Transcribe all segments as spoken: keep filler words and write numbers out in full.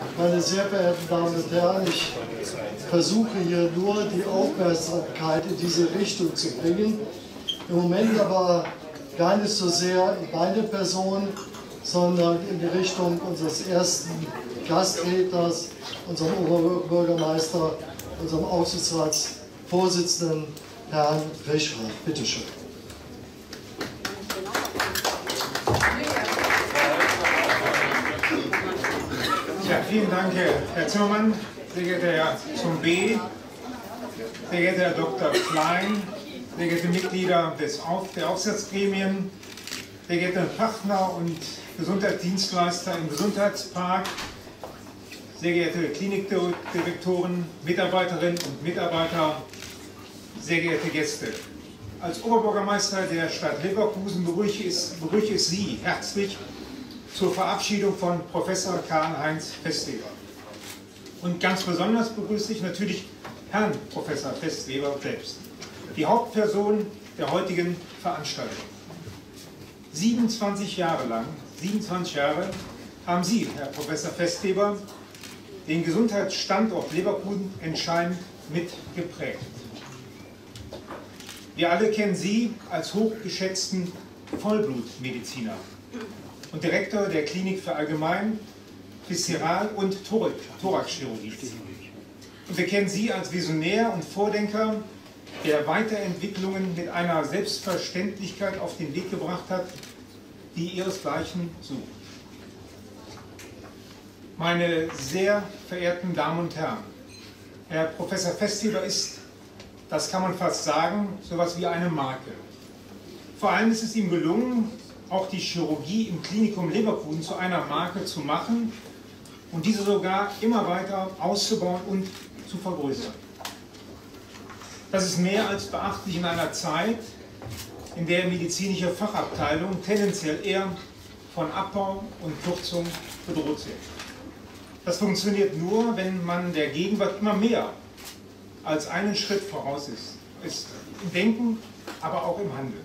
Meine sehr verehrten Damen und Herren, ich versuche hier nur die Aufmerksamkeit in diese Richtung zu bringen. Im Moment aber gar nicht so sehr in meine Person, sondern in die Richtung unseres ersten Gastredners, unserem Oberbürgermeister, unserem Aufsichtsratsvorsitzenden, Herrn Richrath. Bitte schön. Ja, vielen Dank, Herr Zimmermann, sehr geehrter Herr zum B, sehr geehrter Herr Doktor Klein, sehr geehrte Mitglieder des Auf der Aufsichtsgremien, sehr geehrte Partner und Gesundheitsdienstleister im Gesundheitspark, sehr geehrte Klinikdirektoren, Mitarbeiterinnen und Mitarbeiter, sehr geehrte Gäste. Als Oberbürgermeister der Stadt Leverkusen begrüße ich, begrüße ich Sie herzlich zur Verabschiedung von Professor Karl-Heinz Festleber. Und ganz besonders begrüße ich natürlich Herrn Professor Festleber selbst, die Hauptperson der heutigen Veranstaltung. siebenundzwanzig Jahre lang, siebenundzwanzig Jahre haben Sie, Herr Professor Festleber, den Gesundheitsstandort Leverkusen entscheidend mitgeprägt. Wir alle kennen Sie als hochgeschätzten Vollblutmediziner und Direktor der Klinik für Allgemein-, Viszeral- und Thoraxchirurgie. Und wir kennen Sie als Visionär und Vordenker, der Weiterentwicklungen mit einer Selbstverständlichkeit auf den Weg gebracht hat, die ihresgleichen sucht. Meine sehr verehrten Damen und Herren, Herr Professor Festleber ist, das kann man fast sagen, so etwas wie eine Marke. Vor allem ist es ihm gelungen, auch die Chirurgie im Klinikum Leverkusen zu einer Marke zu machen und diese sogar immer weiter auszubauen und zu vergrößern. Das ist mehr als beachtlich in einer Zeit, in der medizinische Fachabteilungen tendenziell eher von Abbau und Kürzung bedroht sind. Das funktioniert nur, wenn man der Gegenwart immer mehr als einen Schritt voraus ist, ist im Denken, aber auch im Handeln.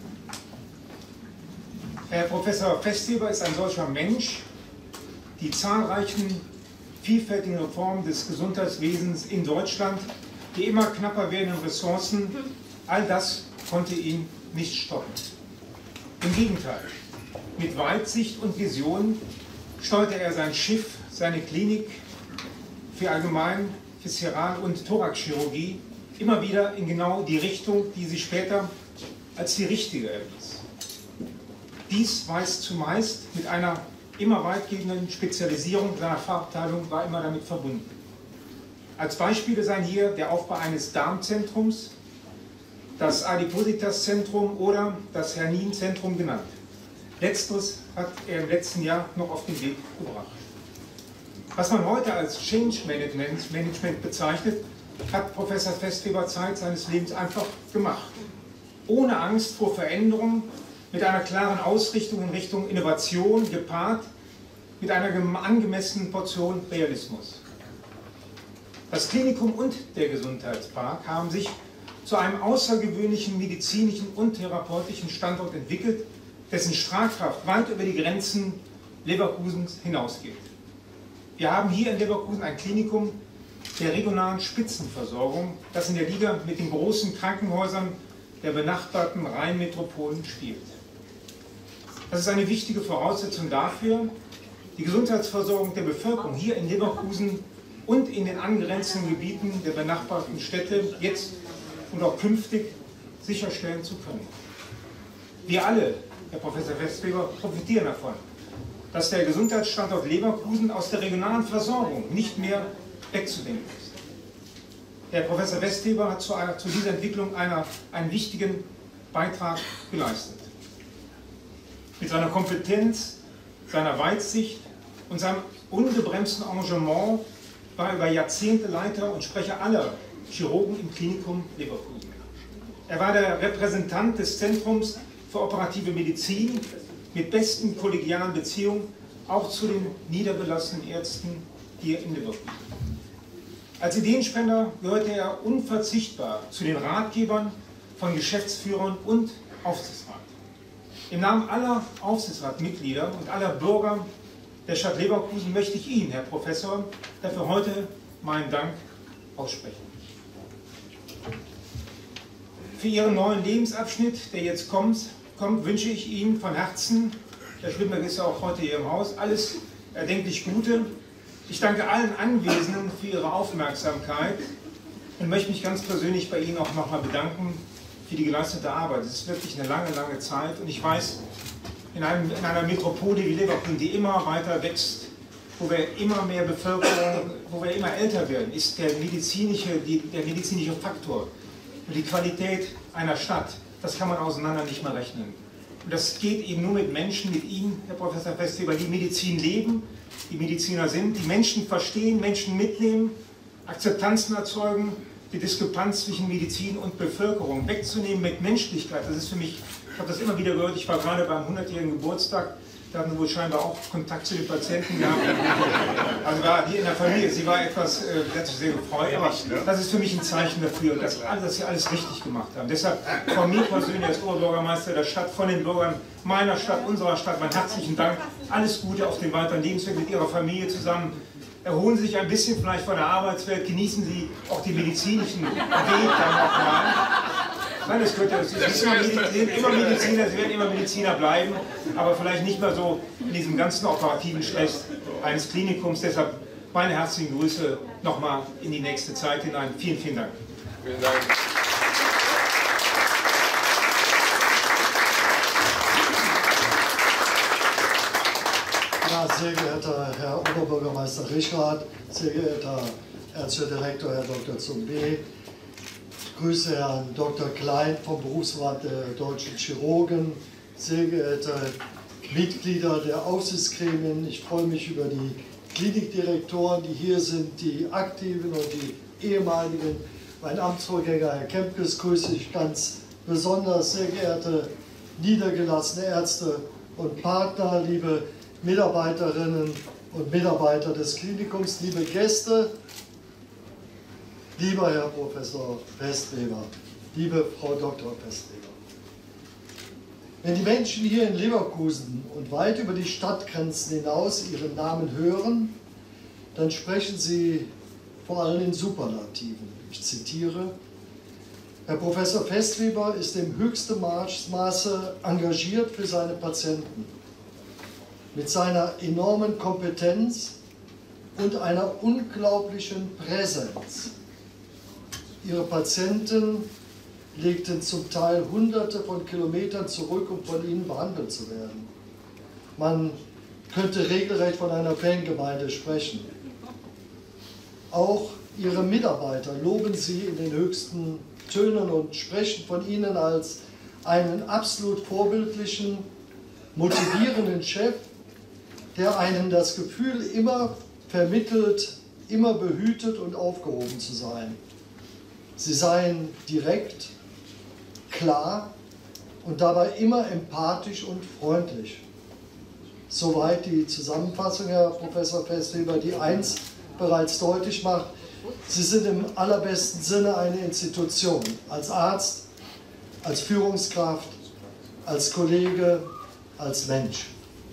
Herr Professor Festleber ist ein solcher Mensch. Die zahlreichen, vielfältigen Reformen des Gesundheitswesens in Deutschland, die immer knapper werdenden Ressourcen, all das konnte ihn nicht stoppen. Im Gegenteil, mit Weitsicht und Vision steuerte er sein Schiff, seine Klinik für Allgemein-, Viszeral- und Thoraxchirurgie immer wieder in genau die Richtung, die sie später als die richtige erwies. Dies weist zumeist mit einer immer weitgehenden Spezialisierung seiner Fachabteilung war immer damit verbunden. Als Beispiele seien hier der Aufbau eines Darmzentrums, das Adipositas-Zentrum oder das Hernienzentrum genannt. Letzteres hat er im letzten Jahr noch auf den Weg gebracht. Was man heute als Change Management, Management bezeichnet, hat Professor Festleber Zeit seines Lebens einfach gemacht. Ohne Angst vor Veränderungen, mit einer klaren Ausrichtung in Richtung Innovation, gepaart mit einer angemessenen Portion Realismus. Das Klinikum und der Gesundheitspark haben sich zu einem außergewöhnlichen medizinischen und therapeutischen Standort entwickelt, dessen Strahlkraft weit über die Grenzen Leverkusens hinausgeht. Wir haben hier in Leverkusen ein Klinikum der regionalen Spitzenversorgung, das in der Liga mit den großen Krankenhäusern der benachbarten Rheinmetropolen spielt. Das ist eine wichtige Voraussetzung dafür, die Gesundheitsversorgung der Bevölkerung hier in Leverkusen und in den angrenzenden Gebieten der benachbarten Städte jetzt und auch künftig sicherstellen zu können. Wir alle, Herr Professor Festleber, profitieren davon, dass der Gesundheitsstandort Leverkusen aus der regionalen Versorgung nicht mehr wegzudenken ist. Herr Professor Festleber hat zu, einer, zu dieser Entwicklung einer, einen wichtigen Beitrag geleistet. Mit seiner Kompetenz, seiner Weitsicht und seinem ungebremsten Engagement war er über Jahrzehnte Leiter und Sprecher aller Chirurgen im Klinikum Leverkusen. Er war der Repräsentant des Zentrums für operative Medizin mit besten kollegialen Beziehungen auch zu den niedergelassenen Ärzten hier in Leverkusen. Als Ideenspender gehörte er unverzichtbar zu den Ratgebern von Geschäftsführern und Aufsichtsrat. Im Namen aller Aufsichtsratmitglieder und aller Bürger der Stadt Leverkusen möchte ich Ihnen, Herr Professor, dafür heute meinen Dank aussprechen. Für Ihren neuen Lebensabschnitt, der jetzt kommt, kommt wünsche ich Ihnen von Herzen, Herr Schwimberg ist ja auch heute hier im Haus, alles erdenklich Gute. Ich danke allen Anwesenden für Ihre Aufmerksamkeit und möchte mich ganz persönlich bei Ihnen auch nochmal bedanken für die geleistete Arbeit. Es ist wirklich eine lange, lange Zeit und ich weiß, in, einem, in einer Metropole wie Leverkusen, die immer weiter wächst, wo wir immer mehr Bevölkerung, wo wir immer älter werden, ist der medizinische, die, der medizinische Faktor und die Qualität einer Stadt, das kann man auseinander nicht mehr rechnen. Und das geht eben nur mit Menschen, mit Ihnen, Herr Professor Festweber, die Medizin leben, die Mediziner sind, die Menschen verstehen, Menschen mitnehmen, Akzeptanzen erzeugen, die Diskrepanz zwischen Medizin und Bevölkerung wegzunehmen mit Menschlichkeit. Das ist für mich, ich habe das immer wieder gehört, ich war gerade beim hundertjährigen Geburtstag, da hatten wir wohl scheinbar auch Kontakt zu den Patienten gehabt. Also war hier in der Familie, sie war etwas, äh, sie hat sich sehr gefreut, aber das ist für mich ein Zeichen dafür, dass, dass sie alles richtig gemacht haben. Deshalb von mir persönlich als Oberbürgermeister der Stadt, von den Bürgern meiner Stadt, unserer Stadt, meinen herzlichen Dank, alles Gute auf den weiteren Lebensweg mit Ihrer Familie zusammen. Erholen Sie sich ein bisschen vielleicht von der Arbeitswelt, genießen Sie auch den medizinischen Weg dann nochmal. Nein, das gehört ja, Sie sind immer Mediziner, immer Mediziner, Sie werden immer Mediziner bleiben, aber vielleicht nicht mehr so in diesem ganzen operativen Stress eines Klinikums. Deshalb meine herzlichen Grüße nochmal in die nächste Zeit hinein. Vielen, vielen Dank. Vielen Dank. Ja, sehr geehrter Herr Oberbürgermeister Richrath, sehr geehrter ärztlicher Direktor Herr Doktor Zumbe, ich grüße Herrn Doktor Klein vom Berufsverband der Deutschen Chirurgen, sehr geehrte Mitglieder der Aufsichtsgremien, ich freue mich über die Klinikdirektoren, die hier sind, die aktiven und die ehemaligen. Mein Amtsvorgänger Herr Kempkes grüße ich ganz besonders, sehr geehrte niedergelassene Ärzte und Partner, liebe Mitarbeiterinnen und Mitarbeiter des Klinikums, liebe Gäste, lieber Herr Professor Festweber, liebe Frau Doktor Festweber. Wenn die Menschen hier in Leverkusen und weit über die Stadtgrenzen hinaus Ihren Namen hören, dann sprechen sie vor allem in Superlativen. Ich zitiere: Herr Professor Festweber ist im höchsten Maße engagiert für seine Patienten. Mit seiner enormen Kompetenz und einer unglaublichen Präsenz. Ihre Patienten legten zum Teil Hunderte von Kilometern zurück, um von ihnen behandelt zu werden. Man könnte regelrecht von einer Fangemeinde sprechen. Auch Ihre Mitarbeiter loben Sie in den höchsten Tönen und sprechen von Ihnen als einen absolut vorbildlichen, motivierenden Chef, der einen das Gefühl immer vermittelt, immer behütet und aufgehoben zu sein. Sie seien direkt, klar und dabei immer empathisch und freundlich. Soweit die Zusammenfassung, Herr Professor Festweber, die eins bereits deutlich macht: Sie sind im allerbesten Sinne eine Institution, als Arzt, als Führungskraft, als Kollege, als Mensch.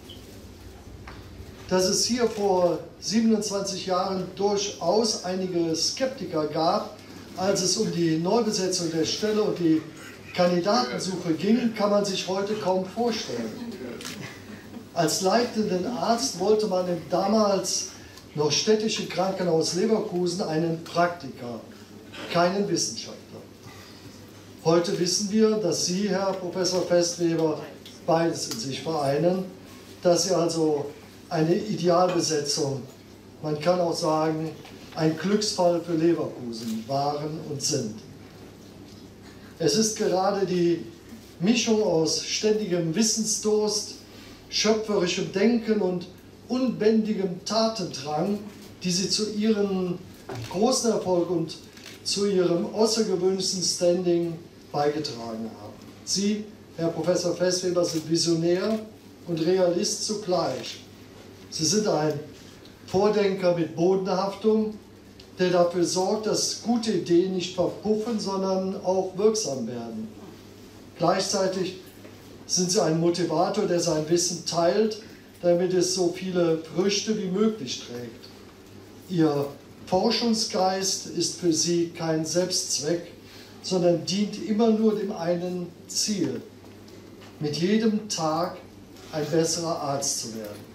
Dass es hier vor siebenundzwanzig Jahren durchaus einige Skeptiker gab, als es um die Neubesetzung der Stelle und die Kandidatensuche ging, kann man sich heute kaum vorstellen. Als leitenden Arzt wollte man im damals noch städtischen Krankenhaus Leverkusen einen Praktiker, keinen Wissenschaftler. Heute wissen wir, dass Sie, Herr Professor Festweber, beides in sich vereinen, dass Sie also eine Idealbesetzung, man kann auch sagen, ein Glücksfall für Leverkusen waren und sind. Es ist gerade die Mischung aus ständigem Wissensdurst, schöpferischem Denken und unbändigem Tatendrang, die Sie zu Ihrem großen Erfolg und zu Ihrem außergewöhnlichen Standing beigetragen haben. Sie, Herr Professor Festweber, sind Visionär und Realist zugleich. Sie sind ein Vordenker mit Bodenhaftung, der dafür sorgt, dass gute Ideen nicht verpuffen, sondern auch wirksam werden. Gleichzeitig sind Sie ein Motivator, der sein Wissen teilt, damit es so viele Früchte wie möglich trägt. Ihr Forschungsgeist ist für sie kein Selbstzweck, sondern dient immer nur dem einen Ziel: mit jedem Tag ein besserer Arzt zu werden.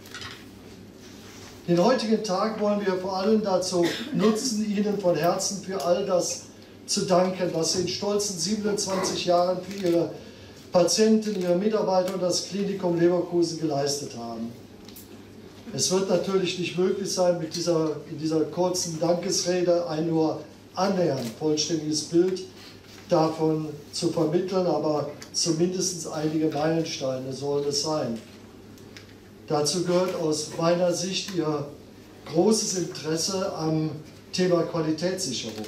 Den heutigen Tag wollen wir vor allem dazu nutzen, Ihnen von Herzen für all das zu danken, was Sie in stolzen siebenundzwanzig Jahren für Ihre Patienten, Ihre Mitarbeiter und das Klinikum Leverkusen geleistet haben. Es wird natürlich nicht möglich sein, mit dieser, in dieser kurzen Dankesrede ein nur annähernd vollständiges Bild davon zu vermitteln, aber zumindest einige Meilensteine sollen es sein. Dazu gehört aus meiner Sicht Ihr großes Interesse am Thema Qualitätssicherung.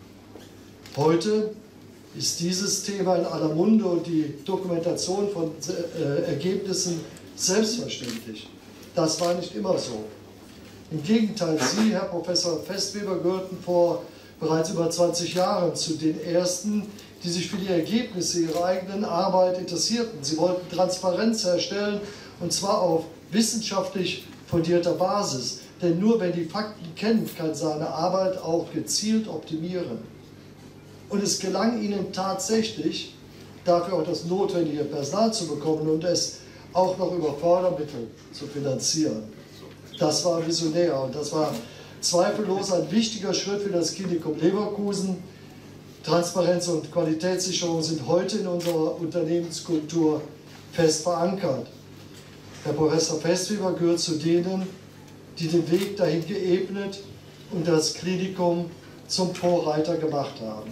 Heute ist dieses Thema in aller Munde und die Dokumentation von äh, Ergebnissen selbstverständlich. Das war nicht immer so. Im Gegenteil, Sie, Herr Professor Festweber, gehörten vor bereits über zwanzig Jahren zu den Ersten, die sich für die Ergebnisse ihrer eigenen Arbeit interessierten. Sie wollten Transparenz herstellen, und zwar auf wissenschaftlich fundierter Basis. Denn nur wer die Fakten kennt, kann seine Arbeit auch gezielt optimieren. Und es gelang ihnen tatsächlich, dafür auch das notwendige Personal zu bekommen und es auch noch über Fördermittel zu finanzieren. Das war visionär und das war zweifellos ein wichtiger Schritt für das Klinikum Leverkusen. Transparenz und Qualitätssicherung sind heute in unserer Unternehmenskultur fest verankert. Herr Professor Festweber gehört zu denen, die den Weg dahin geebnet und das Klinikum zum Vorreiter gemacht haben.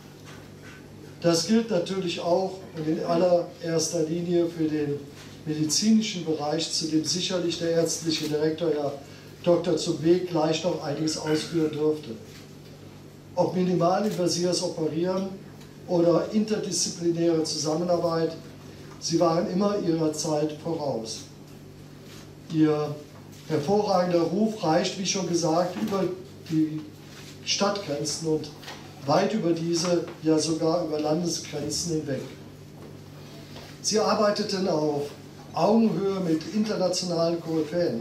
Das gilt natürlich auch und in allererster Linie für den medizinischen Bereich, zu dem sicherlich der ärztliche Direktor, Herr Doktor Zumweg, gleich noch einiges ausführen dürfte. Ob minimalinvasives Operieren oder interdisziplinäre Zusammenarbeit, sie waren immer ihrer Zeit voraus. Ihr hervorragender Ruf reicht, wie schon gesagt, über die Stadtgrenzen und weit über diese, ja sogar über Landesgrenzen hinweg. Sie arbeiteten auf Augenhöhe mit internationalen Koryphäen.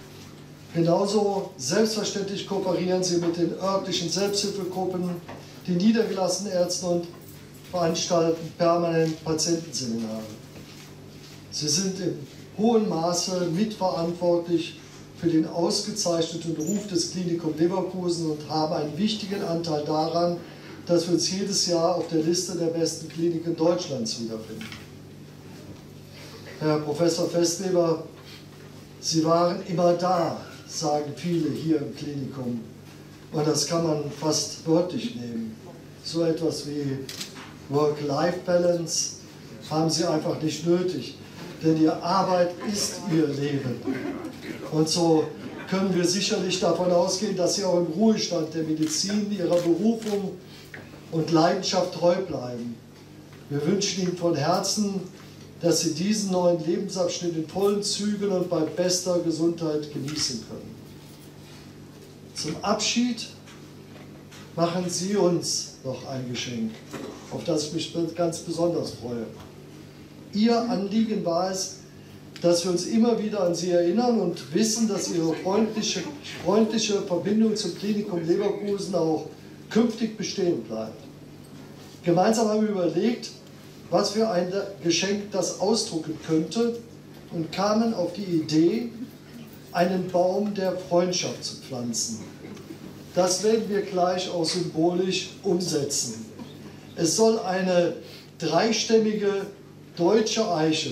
Genauso selbstverständlich kooperieren sie mit den örtlichen Selbsthilfegruppen, den niedergelassenen Ärzten und veranstalten permanent Patientenseminare. Sie sind im hohen Maße mitverantwortlich für den ausgezeichneten Ruf des Klinikum Leverkusen und haben einen wichtigen Anteil daran, dass wir uns jedes Jahr auf der Liste der besten Kliniken Deutschlands wiederfinden. Herr Professor Festweber, Sie waren immer da, sagen viele hier im Klinikum. Und das kann man fast wörtlich nehmen. So etwas wie Work-Life-Balance haben Sie einfach nicht nötig. Denn Ihre Arbeit ist Ihr Leben. Und so können wir sicherlich davon ausgehen, dass Sie auch im Ruhestand der Medizin Ihrer Berufung und Leidenschaft treu bleiben. Wir wünschen Ihnen von Herzen, dass Sie diesen neuen Lebensabschnitt in vollen Zügen und bei bester Gesundheit genießen können. Zum Abschied machen Sie uns noch ein Geschenk, auf das ich mich ganz besonders freue. Ihr Anliegen war es, dass wir uns immer wieder an Sie erinnern und wissen, dass Ihre freundliche, freundliche Verbindung zum Klinikum Leverkusen auch künftig bestehen bleibt. Gemeinsam haben wir überlegt, was für ein Geschenk das ausdrücken könnte und kamen auf die Idee, einen Baum der Freundschaft zu pflanzen. Das werden wir gleich auch symbolisch umsetzen. Es soll eine dreistämmige deutsche Eiche,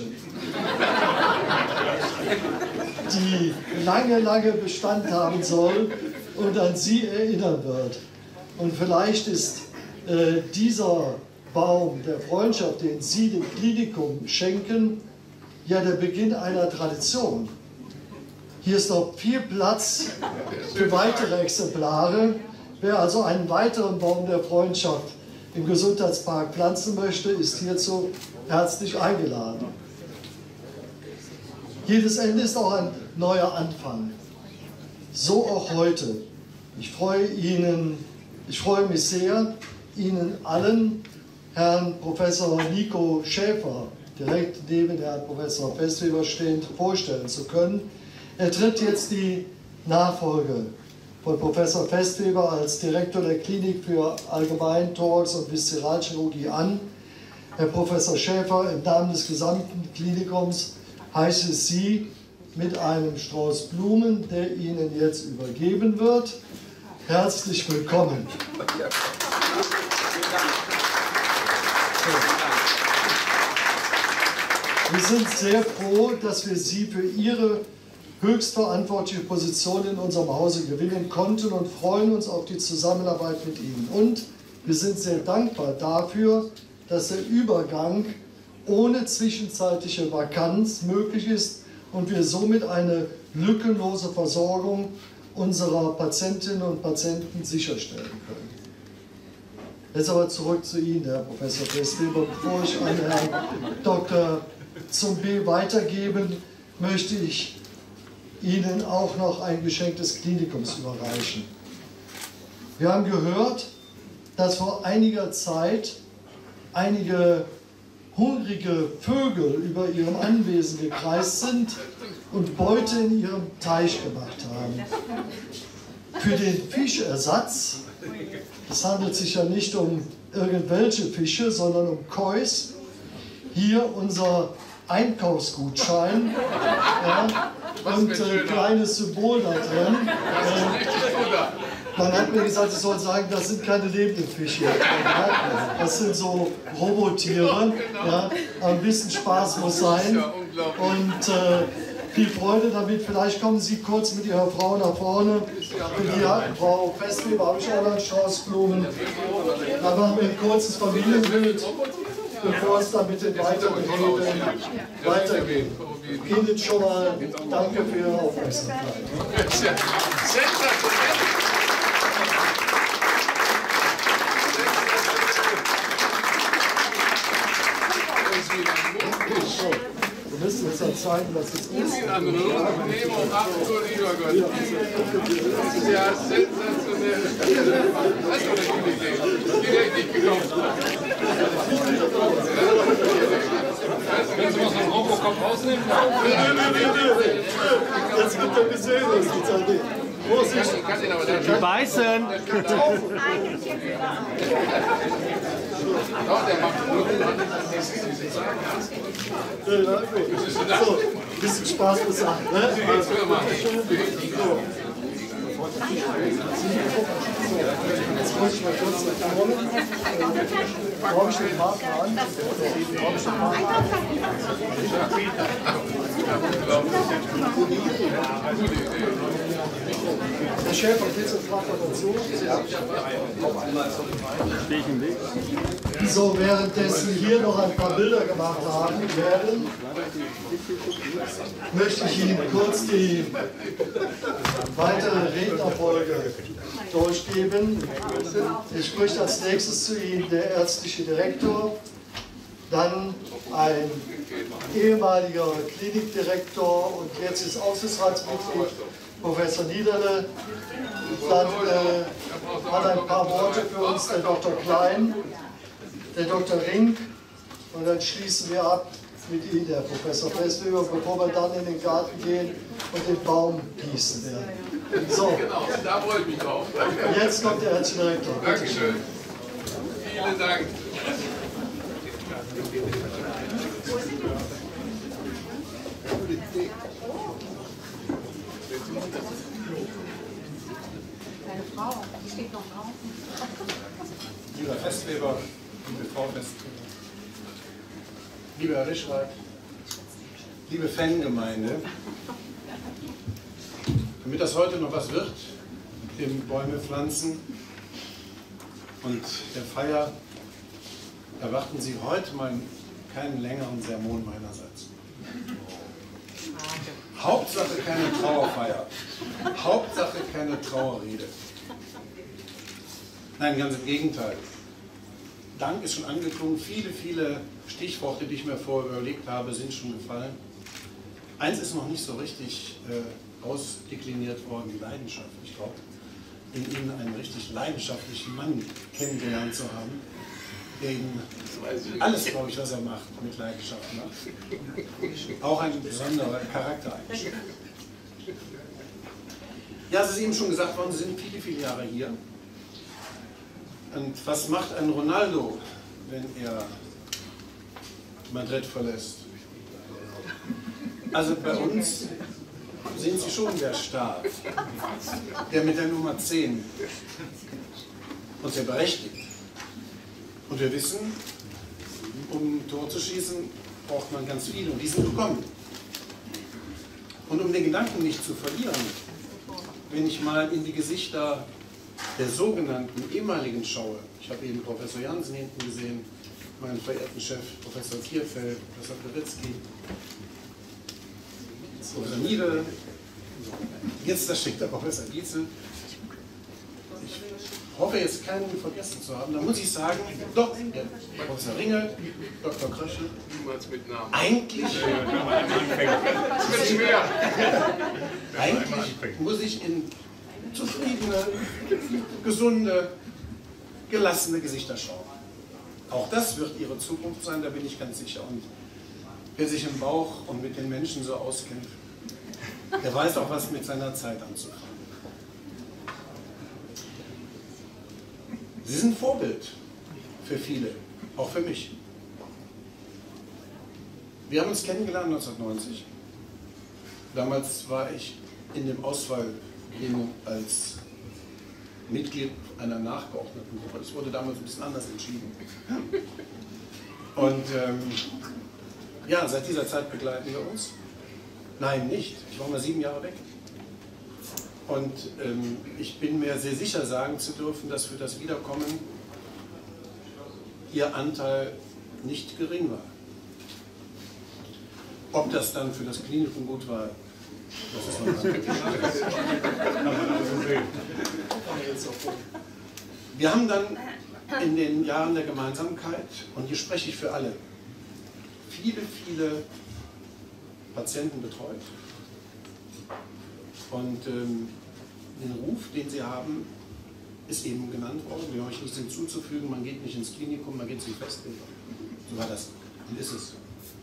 die lange, lange Bestand haben soll und an Sie erinnern wird. Und vielleicht ist äh, dieser Baum der Freundschaft, den Sie dem Klinikum schenken, ja der Beginn einer Tradition. Hier ist noch viel Platz für weitere Exemplare. Wer also einen weiteren Baum der Freundschaft im Gesundheitspark pflanzen möchte, ist hierzu herzlich eingeladen. Jedes Ende ist auch ein neuer Anfang. So auch heute. Ich freue Ihnen, ich freue mich sehr, Ihnen allen Herrn Professor Nico Schäfer, direkt neben Herrn Professor Festweber stehend, vorstellen zu können, Er tritt jetzt die Nachfolge von Professor Festweber als Direktor der Klinik für Allgemein-, Thorax- und Viszeralchirurgie an. Herr Professor Schäfer, im Namen des gesamten Klinikums heiße ich Sie mit einem Strauß Blumen, der Ihnen jetzt übergeben wird. Herzlich willkommen. Wir sind sehr froh, dass wir Sie für Ihre höchstverantwortliche Position in unserem Hause gewinnen konnten und freuen uns auf die Zusammenarbeit mit Ihnen. Und wir sind sehr dankbar dafür, dass der Übergang ohne zwischenzeitliche Vakanz möglich ist und wir somit eine lückenlose Versorgung unserer Patientinnen und Patienten sicherstellen können. Jetzt aber zurück zu Ihnen, Herr Professor Festweber. Bevor ich an Herrn Doktor Zumbe weitergeben, möchte ich Ihnen auch noch ein Geschenk des Klinikums überreichen. Wir haben gehört, dass vor einiger Zeit einige hungrige Vögel über Ihrem Anwesen gekreist sind und Beute in Ihrem Teich gemacht haben. Für den Fischersatz, es handelt sich ja nicht um irgendwelche Fische, sondern um Kois, hier unser Einkaufsgutschein, ja, und ein äh, kleines Symbol da drin. Äh, man hat mir gesagt, ich soll sagen, das sind keine lebenden Fische. Das sind so Robotiere. Ja, ein bisschen Spaß muss sein. Und äh, viel Freude damit. Vielleicht kommen Sie kurz mit Ihrer Frau nach vorne. Für die Frau Festweber habe ich auch noch einen Strauß Blumen. Dann machen wir ein kurzes Familienbild, bevor es dann mit den weiteren Reden weitergeht. Ihnen schon mal danke für Ihre Aufmerksamkeit. Wir müssen jetzt halt zeigen, was es ist. Ja, sensationell. Das ist doch eine gute Idee. Direkt nicht gekauft. Kannst du was vom Robocop rausnehmen? Jetzt wird er gesehen, das ist die Idee. Vorsicht! Die beißen! Doch, der macht nur. So, ein bisschen Spaß gesagt, ne? Jetzt muss ich mal kurz nach vorne. Brauche ich den Marken an? Brauche ich den Marken an? Herr Schäfer, bitte Frage dazu. Stehe ich im Weg? So, währenddessen hier noch ein paar Bilder gemacht haben werden, möchte ich Ihnen kurz die weitere Rednerfolge durchgeben. Ich spricht als nächstes zu Ihnen der ärztliche Direktor, dann ein ehemaliger Klinikdirektor und jetzt ist Aufsichtsratsmitglied, Professor Niederle. Dann äh, hat ein paar Worte für uns der Doktor Klein, der Doktor Rink und dann schließen wir ab mit Ihnen, Herr Professor Festweber, bevor wir dann in den Garten gehen und den Baum gießen werden. So, Genau, da freue ich mich drauf. jetzt kommt der Herr Direktor. Dankeschön. Vielen Dank. Deine Frau, die steht noch draußen. Lieber Festweber, liebe Frau Festweber, lieber Herr Rischreit, liebe Fangemeinde, damit das heute noch was wird, mit dem Bäume pflanzen und der Feier, erwarten Sie heute mal keinen längeren Sermon meinerseits. Hauptsache keine Trauerfeier, Hauptsache keine Trauerrede. Nein, ganz im Gegenteil. Dank ist schon angeklungen, viele, viele Stichworte, die ich mir vorher überlegt habe, sind schon gefallen. Eins ist noch nicht so richtig äh, ausdekliniert worden, die Leidenschaft. Ich glaube, in Ihnen einen richtig leidenschaftlichen Mann kennengelernt zu haben, der Ihnen alles, glaube ich, was er macht, mit Leidenschaft macht. Auch ein besonderer Charaktereigenschaft. Ja, es ist eben schon gesagt worden, Sie sind viele, viele Jahre hier. Und was macht ein Ronaldo, wenn er Madrid verlässt? Also bei uns sind Sie schon der Star, der mit der Nummer zehn uns ja berechtigt. Und wir wissen, um ein Tor zu schießen, braucht man ganz viel und die sind gekommen. Und um den Gedanken nicht zu verlieren, wenn ich mal in die Gesichter der sogenannten ehemaligen schaue, ich habe eben Professor Jansen hinten gesehen, meinen verehrten Chef Professor Kierfeld, Professor Peritzky, Professor Niedel, jetzt da steckt der Professor Dietzel. Ich hoffe jetzt keinen vergessen zu haben, da muss ich sagen, doch, ja, Professor Ringel, Doktor Kröschel, Niemals mit Namen. eigentlich, Das wird schwer. eigentlich muss ich in zufriedene, gesunde, gelassene Gesichter schauen. Auch das wird Ihre Zukunft sein, da bin ich ganz sicher. Und wer sich im Bauch und mit den Menschen so auskennt, der weiß auch, was mit seiner Zeit anzufangen. Sie sind Vorbild für viele, auch für mich. Wir haben uns kennengelernt neunzehnhundertneunzig. Damals war ich in dem Auswahlgremium als Mitglied einer Nachgeordnetengruppe. Das wurde damals ein bisschen anders entschieden. Und ähm, ja, seit dieser Zeit begleiten wir uns. Nein, nicht. Ich war mal sieben Jahre weg. Und ähm, ich bin mir sehr sicher sagen zu dürfen, dass für das Wiederkommen Ihr Anteil nicht gering war. Ob das dann für das Klinikum gut war, das ist noch eine Wir haben dann in den Jahren der Gemeinsamkeit, und hier spreche ich für alle, viele, viele Patienten betreut. Und ähm, den Ruf, den Sie haben, ist eben genannt worden. Wir haben euch nichts hinzuzufügen, man geht nicht ins Klinikum, man geht zum Festleger. So war das und ist es.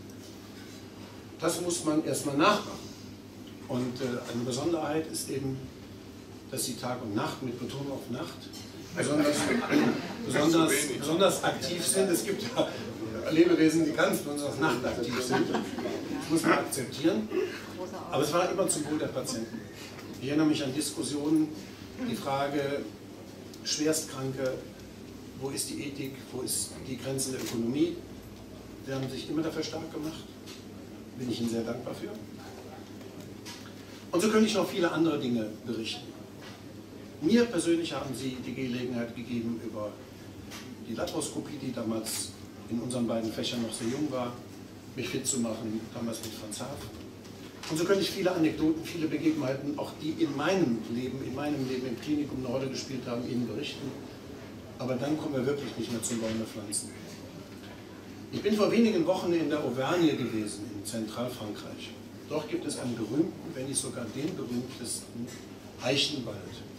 Das muss man erstmal nachmachen. Und äh, eine Besonderheit ist eben, dass Sie Tag und Nacht, mit Betonung auf Nacht, besonders, besonders, besonders aktiv sind. Es gibt ja Lebewesen, die ganz besonders nachtaktiv sind. Das muss man akzeptieren. Aber es war immer zum Wohl der Patienten. Ich erinnere mich an Diskussionen, die Frage, Schwerstkranke, wo ist die Ethik, wo ist die Grenze der Ökonomie? Sie haben sich immer dafür stark gemacht. Bin ich Ihnen sehr dankbar für. Und so könnte ich noch viele andere Dinge berichten. Mir persönlich haben Sie die Gelegenheit gegeben, über die Laparoskopie, die damals in unseren beiden Fächern noch sehr jung war, mich fit zu machen, damals mit Franz Haaf. Und so könnte ich viele Anekdoten, viele Begebenheiten, auch die in meinem Leben, in meinem Leben im Klinikum eine Rolle gespielt haben, Ihnen berichten. Aber dann kommen wir wirklich nicht mehr zum Bäume pflanzen. Ich bin vor wenigen Wochen in der Auvergne gewesen, in Zentralfrankreich. Dort gibt es einen berühmten, wenn nicht sogar den berühmtesten Eichenwald.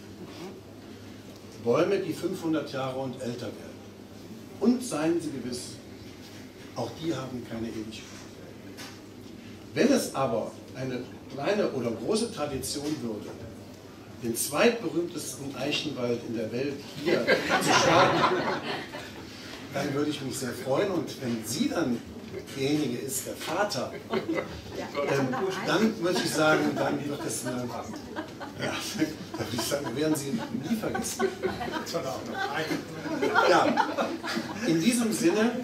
Bäume, die fünfhundert Jahre und älter werden. Und seien Sie gewiss, auch die haben keine Ewigkeit. Wenn es aber eine kleine oder große Tradition würde, den zweitberühmtesten Eichenwald in der Welt hier zu starten, dann würde ich mich sehr freuen. Und wenn Sie dann derjenige ist, der Vater, ähm, dann würde ich sagen, dann wird es eine, ja, da würde ich sagen, werden Sie nie vergessen. Ja, in diesem Sinne,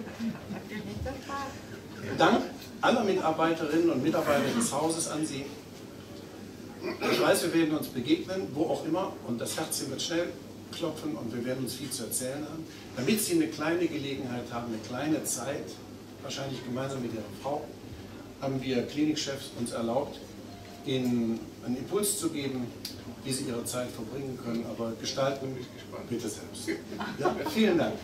Dank aller Mitarbeiterinnen und Mitarbeiter des Hauses an Sie. Ich weiß, wir werden uns begegnen, wo auch immer, und das Herzchen wird schnell klopfen und wir werden uns viel zu erzählen haben. Damit Sie eine kleine Gelegenheit haben, eine kleine Zeit, wahrscheinlich gemeinsam mit Ihrer Frau, haben wir Klinikchefs uns erlaubt, Ihnen einen Impuls zu geben, wie Sie Ihre Zeit verbringen können, aber gestalten bitte selbst. Ja, vielen Dank.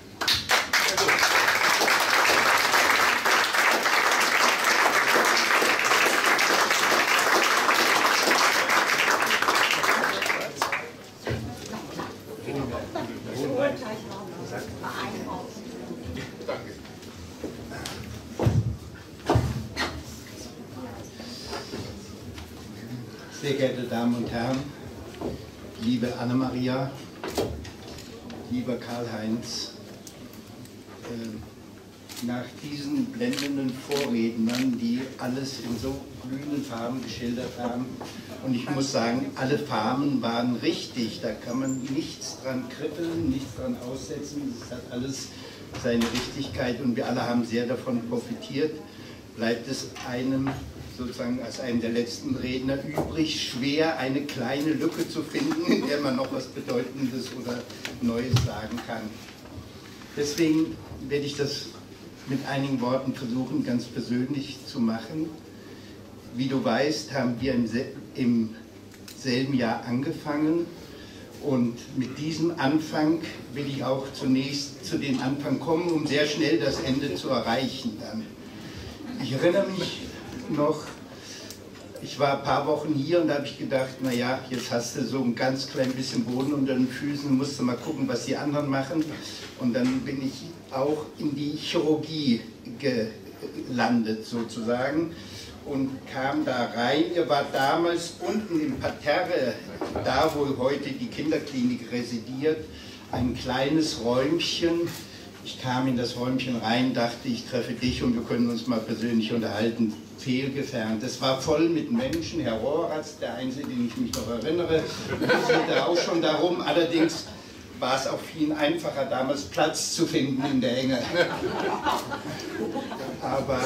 Sehr geehrte Damen und Herren, liebe Anna-Maria, lieber Karl-Heinz, äh, nach diesen blendenden Vorrednern, die alles in so glühenden Farben geschildert haben, und ich muss sagen, alle Farben waren richtig, da kann man nichts dran kribbeln, nichts dran aussetzen, es hat alles seine Richtigkeit und wir alle haben sehr davon profitiert. Bleibt es einem sozusagen als einem der letzten Redner übrig, schwer eine kleine Lücke zu finden, in der man noch was Bedeutendes oder Neues sagen kann. Deswegen werde ich das mit einigen Worten versuchen, ganz persönlich zu machen. Wie du weißt, haben wir im, sel im selben Jahr angefangen und mit diesem Anfang will ich auch zunächst zu dem Anfang kommen, um sehr schnell das Ende zu erreichen dann. Ich erinnere mich noch, ich war ein paar Wochen hier und da habe ich gedacht, naja, jetzt hast du so ein ganz klein bisschen Boden unter den Füßen, musst du mal gucken, was die anderen machen. Und dann bin ich auch in die Chirurgie gelandet sozusagen und kam da rein. Ihr wart damals unten im Parterre, da wo heute die Kinderklinik residiert, ein kleines Räumchen. Ich kam in das Räumchen rein, dachte, ich treffe dich und wir können uns mal persönlich unterhalten. Fehlgefernt. Es war voll mit Menschen. Herr Rohratz, der Einzige, den ich mich noch erinnere, da auch schon darum. Allerdings war es auch viel einfacher, damals Platz zu finden in der Enge. Aber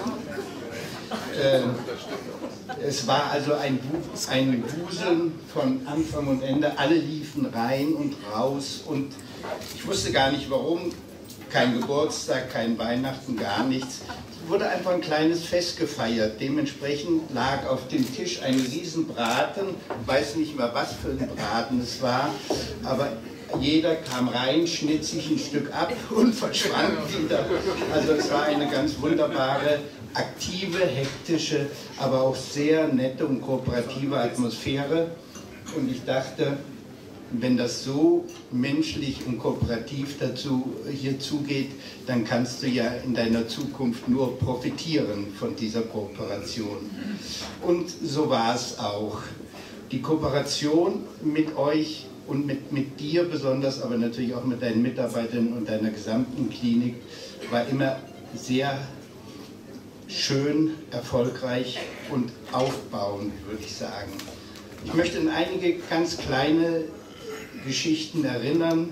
äh, es war also ein, ein Wuseln von Anfang und Ende. Alle liefen rein und raus und ich wusste gar nicht warum. Kein Geburtstag, kein Weihnachten, gar nichts. Es wurde einfach ein kleines Fest gefeiert. Dementsprechend lag auf dem Tisch ein Riesenbraten. Ich weiß nicht mehr, was für ein Braten es war, aber jeder kam rein, schnitt sich ein Stück ab und verschwand wieder. Also es war eine ganz wunderbare, aktive, hektische, aber auch sehr nette und kooperative Atmosphäre. Und ich dachte, wenn das so menschlich und kooperativ dazu hier zugeht, dann kannst du ja in deiner Zukunft nur profitieren von dieser Kooperation. Und so war es auch. Die Kooperation mit euch und mit, mit dir besonders, aber natürlich auch mit deinen Mitarbeitern und deiner gesamten Klinik, war immer sehr schön, erfolgreich und aufbauend, würde ich sagen. Ich möchte an einige ganz kleine Geschichten erinnern.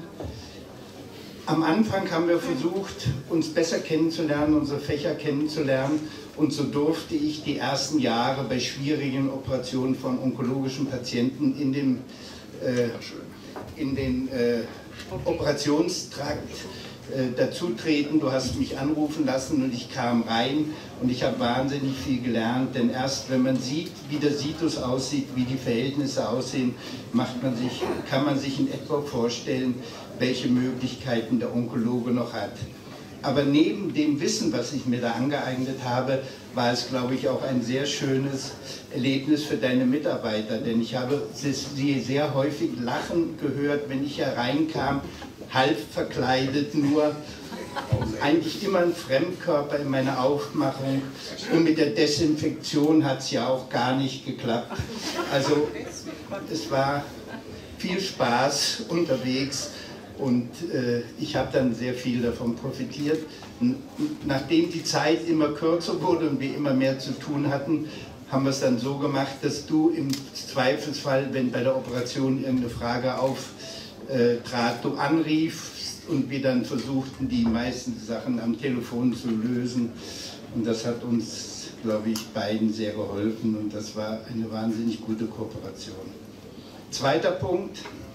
Am Anfang haben wir versucht, uns besser kennenzulernen, unsere Fächer kennenzulernen und so durfte ich die ersten Jahre bei schwierigen Operationen von onkologischen Patienten in, dem, äh, in den äh, Operationstrakt äh, dazutreten. Du hast mich anrufen lassen und ich kam rein und ich habe wahnsinnig viel gelernt, denn erst wenn man sieht, wie der Situs aussieht, wie die Verhältnisse aussehen, macht man sich, kann man sich in etwa vorstellen, welche Möglichkeiten der Onkologe noch hat. Aber neben dem Wissen, was ich mir da angeeignet habe, war es, glaube ich, auch ein sehr schönes Erlebnis für deine Mitarbeiter, denn ich habe sie sehr häufig lachen gehört, wenn ich hereinkam, halb verkleidet, nur eigentlich immer ein Fremdkörper in meiner Aufmachung und mit der Desinfektion hat es ja auch gar nicht geklappt. Also es war viel Spaß unterwegs und äh, ich habe dann sehr viel davon profitiert. Nachdem die Zeit immer kürzer wurde und wir immer mehr zu tun hatten, haben wir es dann so gemacht, dass du im Zweifelsfall, wenn bei der Operation irgendeine Frage auftrat, du anriefst und wir dann versuchten, die meisten Sachen am Telefon zu lösen. Und das hat uns, glaube ich, beiden sehr geholfen und das war eine wahnsinnig gute Kooperation. Zweiter Punkt.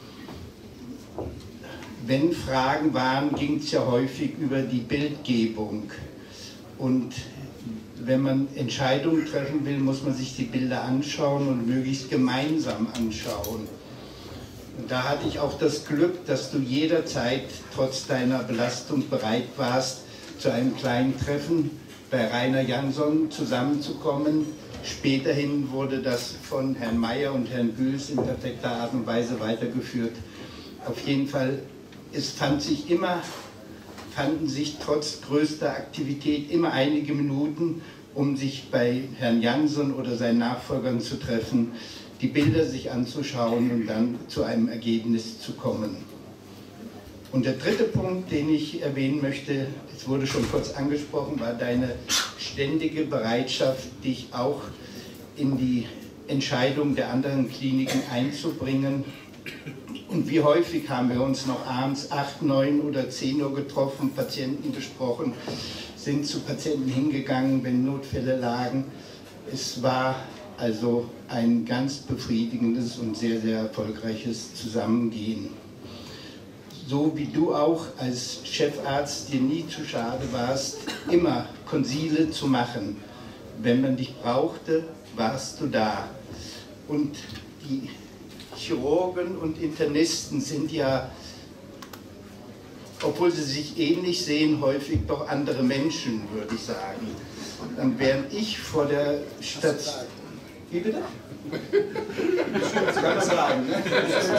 Wenn Fragen waren, ging es ja häufig über die Bildgebung. Und wenn man Entscheidungen treffen will, muss man sich die Bilder anschauen und möglichst gemeinsam anschauen. Und da hatte ich auch das Glück, dass du jederzeit trotz deiner Belastung bereit warst, zu einem kleinen Treffen bei Rainer Jansson zusammenzukommen. Späterhin wurde das von Herrn Meyer und Herrn Bühls in perfekter Art und Weise weitergeführt. Auf jeden Fall, es fand sich immer, fanden sich trotz größter Aktivität immer einige Minuten, um sich bei Herrn Jansson oder seinen Nachfolgern zu treffen. die Bilder sich anzuschauen und dann zu einem Ergebnis zu kommen. Und der dritte Punkt, den ich erwähnen möchte, es wurde schon kurz angesprochen, war deine ständige Bereitschaft, dich auch in die Entscheidung der anderen Kliniken einzubringen. Und wie häufig haben wir uns noch abends acht, neun oder zehn Uhr getroffen, Patienten besprochen, sind zu Patienten hingegangen, wenn Notfälle lagen. Es war also ein ganz befriedigendes und sehr, sehr erfolgreiches Zusammengehen. So wie du auch als Chefarzt dir nie zu schade warst, immer Konsile zu machen. Wenn man dich brauchte, warst du da. Und die Chirurgen und Internisten sind ja, obwohl sie sich ähnlich sehen, häufig doch andere Menschen, würde ich sagen. Und während ich vor der Station... Wie bitte? Das kann man sagen, ne?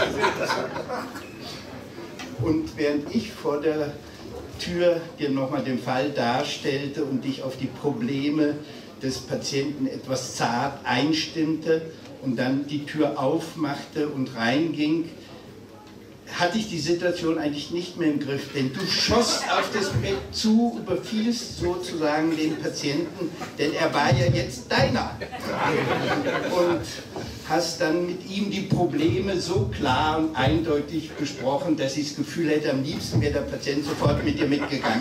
Und während ich vor der Tür dir nochmal den Fall darstellte und dich auf die Probleme des Patienten etwas zart einstimmte und dann die Tür aufmachte und reinging, hatte ich die Situation eigentlich nicht mehr im Griff, denn du schoss auf das Bett zu, überfielst sozusagen den Patienten, denn er war ja jetzt deiner. Und hast dann mit ihm die Probleme so klar und eindeutig besprochen, dass ich das Gefühl hätte, am liebsten wäre der Patient sofort mit dir mitgegangen.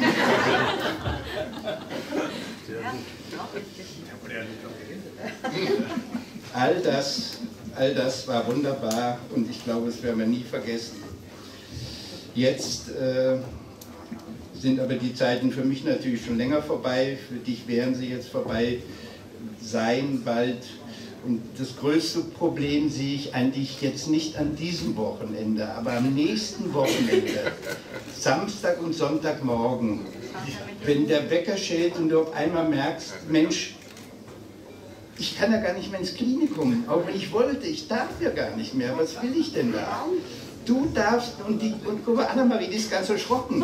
All das, all das war wunderbar und ich glaube, das werden wir nie vergessen. Jetzt äh, sind aber die Zeiten für mich natürlich schon länger vorbei, für dich werden sie jetzt vorbei sein bald. Und das größte Problem sehe ich eigentlich jetzt nicht an diesem Wochenende, aber am nächsten Wochenende, Samstag und Sonntagmorgen, wenn der Wecker schlägt und du auf einmal merkst, Mensch, ich kann ja gar nicht mehr ins Klinikum, auch wenn ich wollte, ich darf ja gar nicht mehr, was will ich denn da? Du darfst, und, die, und guck mal, Annemarie, die ist ganz erschrocken.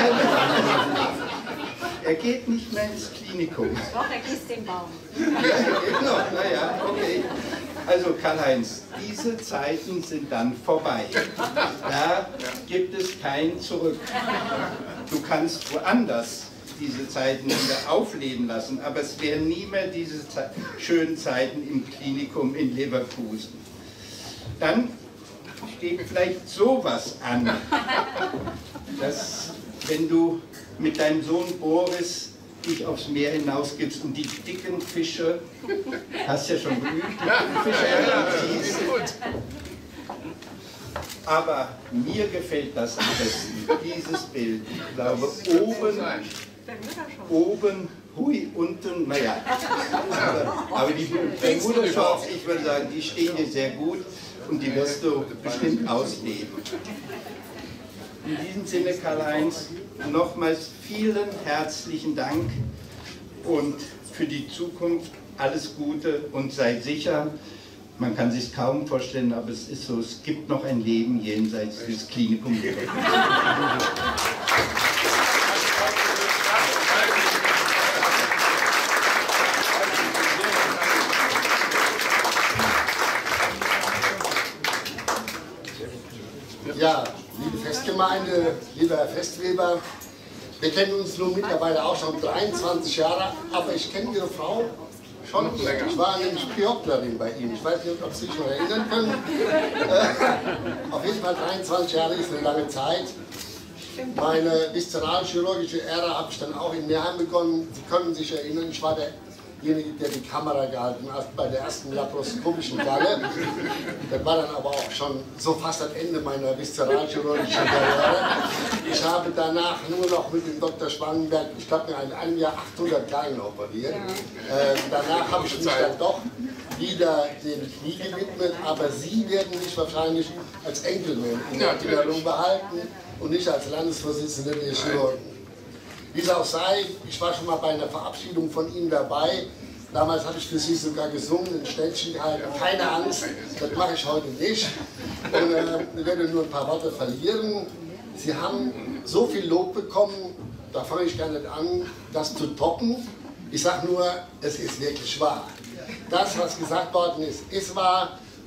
Er geht nicht mehr ins Klinikum. Doch, er gießt den Baum. Ja, geht noch, naja, okay. Also Karl-Heinz, diese Zeiten sind dann vorbei. Da gibt es kein Zurück. Du kannst woanders diese Zeiten wieder aufleben lassen, aber es wären nie mehr diese Ze- schönen Zeiten im Klinikum in Leverkusen. Dann steht vielleicht sowas an, dass wenn du mit deinem Sohn Boris dich aufs Meer hinausgibst und die dicken Fische, hast ja schon geübt, die dicken Fische siehst. Aber mir gefällt das am besten, dieses Bild. Ich glaube, oben, oben, hui, unten, naja. Aber, aber die Bermuda-Shorts, ich würde sagen, die stehen dir sehr gut und die wirst du bestimmt ausleben. In diesem Sinne, Karl-Heinz, nochmals vielen herzlichen Dank und für die Zukunft alles Gute und sei sicher, man kann sich kaum vorstellen, aber es ist so, es gibt noch ein Leben jenseits des Klinikums. Ja, liebe Festgemeinde, lieber Herr Festweber, wir kennen uns nun mittlerweile auch schon dreiundzwanzig Jahre, aber ich kenne Ihre Frau schon länger. Ich war nämlich Prioplerin bei Ihnen. Ich weiß nicht, ob Sie sich noch erinnern können. Äh, auf jeden Fall dreiundzwanzig Jahre ist eine lange Zeit. Meine viszeralchirurgische Ära habe ich dann auch in Neheim begonnen. Sie können sich erinnern, ich war derjenige, der die Kamera gehalten hat bei der ersten laparoskopischen Galle. Das war dann aber auch schon so fast am Ende meiner viszeralchirurgischen Karriere. Ich habe danach nur noch mit dem Doktor Spangenberg, ich glaube, in einem Jahr achthundert Gallen operiert. Äh, danach habe ich mich dann doch wieder dem Knie gewidmet, aber Sie werden mich wahrscheinlich als Enkelmann in Erinnerung behalten und nicht als Landesvorsitzender der Chirurgen. Wie es auch sei, ich war schon mal bei einer Verabschiedung von Ihnen dabei. Damals habe ich für Sie sogar gesungen, ein Ständchen gehalten. Keine Angst, das mache ich heute nicht. Und äh, ich werde nur ein paar Worte verlieren. Sie haben so viel Lob bekommen, da fange ich gar nicht an, das zu toppen. Ich sage nur, es ist wirklich wahr. Das, was gesagt worden ist, ist wahr.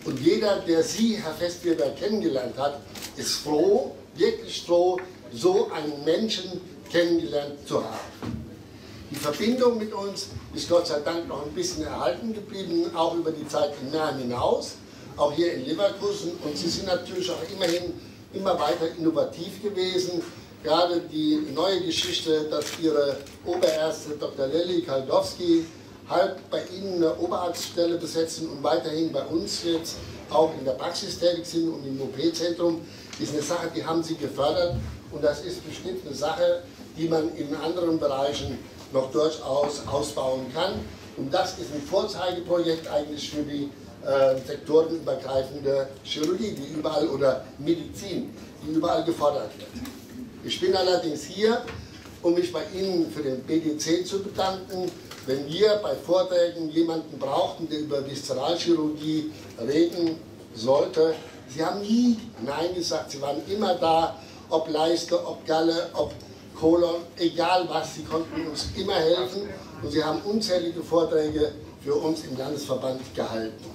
Und jeder, der Sie, Herr Festweber, kennengelernt hat, ist froh, wirklich froh, so einen Menschen kennengelernt zu haben. Die Verbindung mit uns ist Gott sei Dank noch ein bisschen erhalten geblieben, auch über die Zeit in Meerheim hinaus, auch hier in Leverkusen. Und Sie sind natürlich auch immerhin immer weiter innovativ gewesen. Gerade die neue Geschichte, dass Ihre Oberärzte Doktor Lelly Kaldowski halb bei Ihnen eine Oberarztstelle besetzen und weiterhin bei uns jetzt auch in der Praxis tätig sind und im O P-Zentrum, ist eine Sache, die haben Sie gefördert. Und das ist bestimmt eine Sache, die man in anderen Bereichen noch durchaus ausbauen kann. Und das ist ein Vorzeigeprojekt eigentlich für die äh, sektorenübergreifende Chirurgie, die überall, oder Medizin, die überall gefordert wird. Ich bin allerdings hier, um mich bei Ihnen für den B D C zu bedanken. Wenn wir bei Vorträgen jemanden brauchten, der über Viszeralchirurgie reden sollte, Sie haben nie Nein gesagt, Sie waren immer da, ob Leiste, ob Galle, ob Kolon, egal was, Sie konnten uns immer helfen und Sie haben unzählige Vorträge für uns im Landesverband gehalten.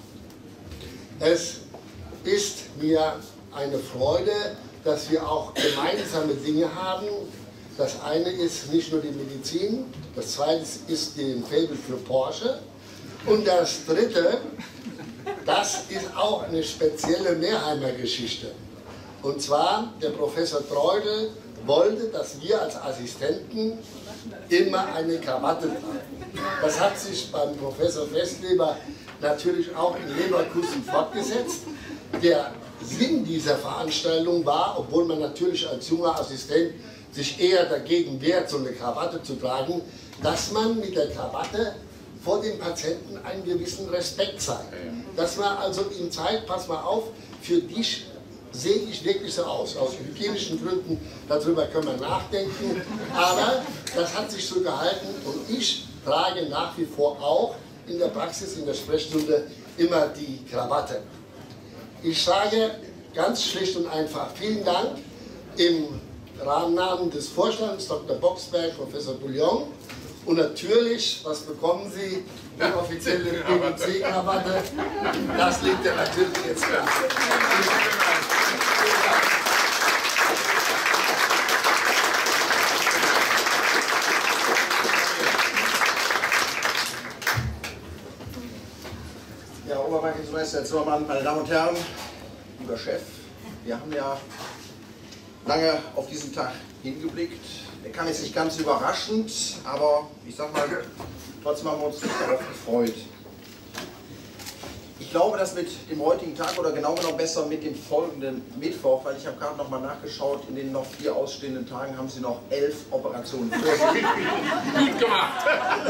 Es ist mir eine Freude, dass wir auch gemeinsame Dinge haben. Das eine ist nicht nur die Medizin, das zweite ist den Faible für Porsche und das dritte, das ist auch eine spezielle Meerheimer Geschichte. Und zwar, der Professor Treudel wollte, dass wir als Assistenten immer eine Krawatte tragen. Das hat sich beim Professor Festweber natürlich auch in Leverkusen fortgesetzt. Der Sinn dieser Veranstaltung war, obwohl man natürlich als junger Assistent sich eher dagegen wehrt, so eine Krawatte zu tragen, dass man mit der Krawatte vor dem Patienten einen gewissen Respekt zeigt. Dass man also ihm zeigt, pass mal auf, für dich sehe ich wirklich so aus. Aus hygienischen Gründen, darüber können wir nachdenken, aber das hat sich so gehalten und ich trage nach wie vor auch in der Praxis, in der Sprechstunde immer die Krawatte. Ich sage ganz schlicht und einfach vielen Dank im Namen des Vorstands, Doktor Boxberg, Professor Bouillon. Und natürlich, was bekommen Sie? Die offizielle B D C-Krawatte. Das liegt ja natürlich jetzt klar. Ja, Oberbankgesundheitsminister Zimmermann, meine Damen und Herren, lieber Chef, wir haben ja lange auf diesen Tag hingeblickt. Der kam jetzt nicht ganz überraschend, aber ich sag mal, trotzdem haben wir uns darauf gefreut. Ich glaube, dass mit dem heutigen Tag oder genau genommen besser mit dem folgenden Mittwoch, weil ich habe gerade noch mal nachgeschaut, in den noch vier ausstehenden Tagen haben Sie noch elf Operationen vor sich. Gut gemacht!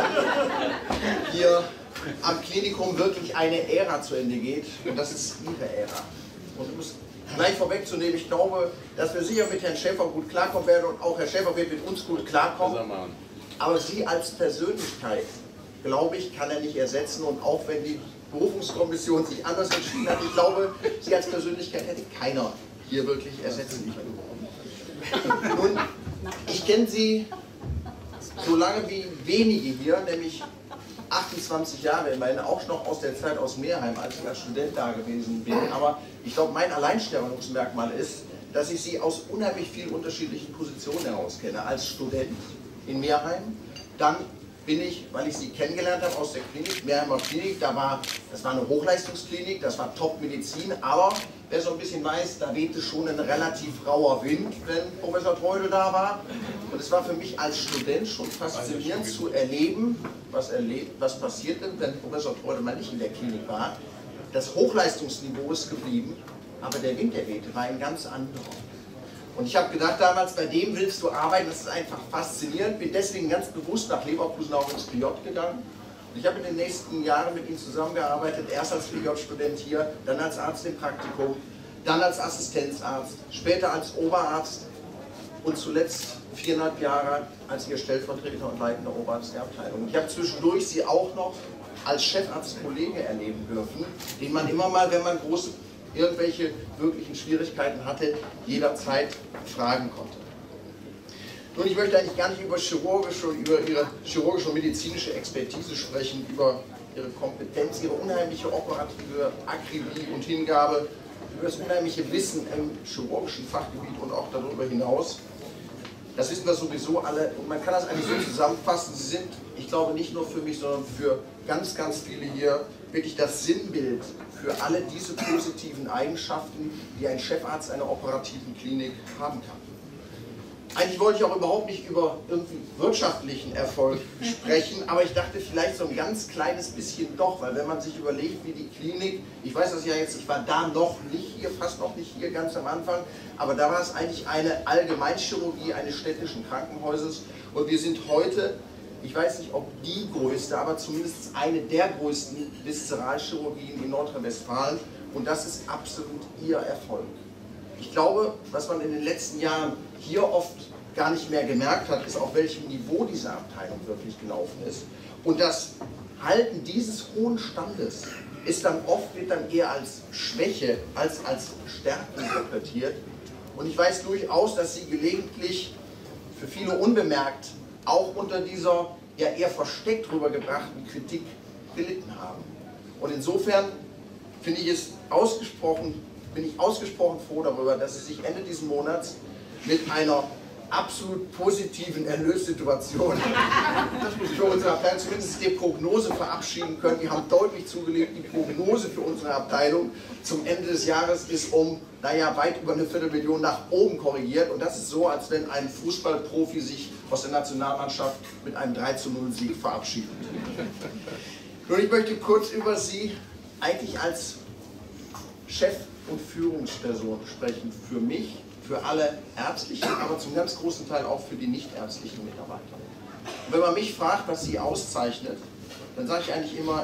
Hier am Klinikum wirklich eine Ära zu Ende geht und das ist Ihre Ära. Und ich muss gleich vorwegzunehmen, ich glaube, dass wir sicher mit Herrn Schäfer gut klarkommen werden und auch Herr Schäfer wird mit uns gut klarkommen. Aber Sie als Persönlichkeit, glaube ich, kann er nicht ersetzen und auch wenn die Berufungskommission sich anders entschieden hat, ich glaube, Sie als Persönlichkeit hätte keiner hier wirklich ersetzen können. Nun, ich kenne Sie so lange wie wenige hier, nämlich achtundzwanzig Jahre, immerhin auch noch aus der Zeit aus Meerheim, als ich als Student da gewesen bin. Aber ich glaube, mein Alleinstellungsmerkmal ist, dass ich Sie aus unheimlich vielen unterschiedlichen Positionen heraus kenne. Als Student in Meerheim, dann bin ich, weil ich Sie kennengelernt habe aus der Klinik, Meerheimer Klinik, da war, das war eine Hochleistungsklinik, das war Top-Medizin, aber wer so ein bisschen weiß, da wehte schon ein relativ rauer Wind, wenn Professor Treudel da war. Und es war für mich als Student schon faszinierend zu erleben, was, erlebt, was passiert denn, wenn Professor Treudel mal nicht in der Klinik war. Das Hochleistungsniveau ist geblieben, aber der Wind, der wehte, war ein ganz anderer. Und ich habe gedacht damals, bei dem willst du arbeiten, das ist einfach faszinierend, bin deswegen ganz bewusst nach Leverkusen auch ins P J gegangen. Und ich habe in den nächsten Jahren mit ihm zusammengearbeitet, erst als P J-Student hier, dann als Arzt im Praktikum, dann als Assistenzarzt, später als Oberarzt und zuletzt viereinhalb Jahre als ihr Stellvertreter und leitender Oberarzt der Abteilung. Ich habe zwischendurch sie auch noch als Chefarzt-Kollege erleben dürfen, den man immer mal, wenn man große irgendwelche wirklichen Schwierigkeiten hatte, jederzeit fragen konnte. Nun, ich möchte eigentlich gar nicht über chirurgische, über Ihre chirurgische und medizinische Expertise sprechen, über ihre Kompetenz, ihre unheimliche operative Akribie und Hingabe, über das unheimliche Wissen im chirurgischen Fachgebiet und auch darüber hinaus. Das wissen wir sowieso alle und man kann das eigentlich so zusammenfassen. Sie sind, ich glaube, nicht nur für mich, sondern für ganz, ganz viele hier wirklich das Sinnbild für alle diese positiven Eigenschaften, die ein Chefarzt einer operativen Klinik haben kann. Eigentlich wollte ich auch überhaupt nicht über irgendwie wirtschaftlichen Erfolg sprechen, aber ich dachte vielleicht so ein ganz kleines bisschen doch, weil wenn man sich überlegt, wie die Klinik, ich weiß das ja jetzt, ich war da noch nicht hier, fast noch nicht hier, ganz am Anfang, aber da war es eigentlich eine Allgemeinchirurgie eines städtischen Krankenhauses und wir sind heute, ich weiß nicht, ob die größte, aber zumindest eine der größten Viszeralchirurgien in Nordrhein-Westfalen und das ist absolut ihr Erfolg. Ich glaube, was man in den letzten Jahren hier oft gar nicht mehr gemerkt hat, ist, auf welchem Niveau diese Abteilung wirklich gelaufen ist. Und das Halten dieses hohen Standes ist dann oft, wird dann eher als Schwäche als als Stärke interpretiert. Und ich weiß durchaus, dass sie gelegentlich für viele unbemerkt auch unter dieser ja eher versteckt rübergebrachten Kritik gelitten haben. Und insofern finde ich es ausgesprochen, bin ich ausgesprochen froh darüber, dass Sie sich Ende dieses Monats mit einer absolut positiven Erlössituation für unsere Abteilung, zumindest die Prognose verabschieden können. Wir haben deutlich zugelegt, die Prognose für unsere Abteilung zum Ende des Jahres ist um, naja, weit über eine Viertelmillion nach oben korrigiert. Und das ist so, als wenn ein Fußballprofi sich aus der Nationalmannschaft mit einem drei zu null Sieg verabschiedet. Nun, ich möchte kurz über Sie eigentlich als Chef und Führungsperson sprechen, für mich, für alle ärztlichen, aber zum ganz großen Teil auch für die nichtärztlichen Mitarbeiter. Und wenn man mich fragt, was sie auszeichnet, dann sage ich eigentlich immer,